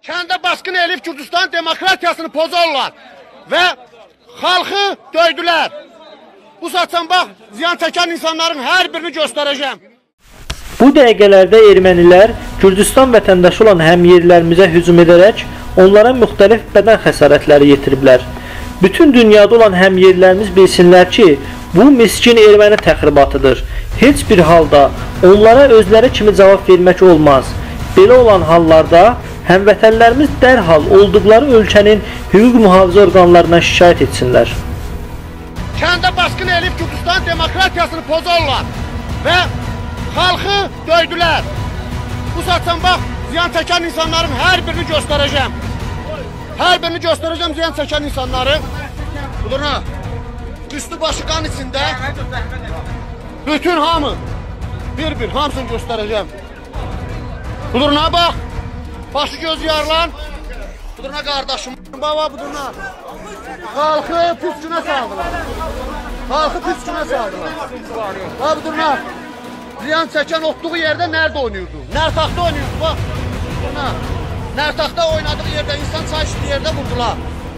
Kəndə baskın elib Kürdistan demokratiyasını pozarlar və xalqı döydülər. Bu saçdan bax, ziyan çəkən insanların hər birini göstərəcəm. Bu dəqiqələrdə ermənilər Kürdistan vətəndaşı olan həmyerlilərimizə hücum edərək onlara müxtəlif bədən xəsarətləri yetiriblər. Bütün dünyada olan həmyerlilərimiz bilsinlər ki, bu miskin erməni təxribatıdır. Heç bir halda onlara özləri kimi cavab vermək olmaz. Belə olan hallarda həmvətənlərimiz dərhal olduqları ölkənin hüquq mühafizə orqanlarına şikayət etsinlər. Kəndə baskın elib Kürdistan demokratiyasını pozarlar və xalqı döydülər. Bu saçdan bax, ziyan çəkən insanların hər birini göstərəcəm. Hər birini göstərəcəm ziyan çəkən insanları. Budurna, üstü başı qan içində. Bütün hamı, bir-bir hamısını göstərəcəm. Budurna bax, başı göz yarılan. Budurna qardaşım, baba budurna. Xalqı pis günə saldılar. Xalqı pis günə saldılar. Baba budurna. Ziyan çəkən otduğu yerdə nerede oynuyordu? Nərtaxta oynuyordu bak. Budurna. Nərtaxta oynadığı yerdə, insan çay içdiği yerdə vurdular.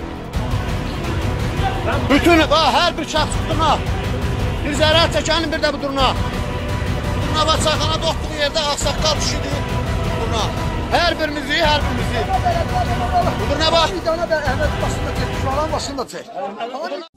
Bütün, hər bir şəxs budurna. Bir zərər çəkənin bir də budurna. Budurna və çayxanada otduğu yerdə ağsaqqal düşüdü. Budurna. Hər birimizi. Budurna bax. Bir dana da Əhməd başında çək, Şualan başında çək.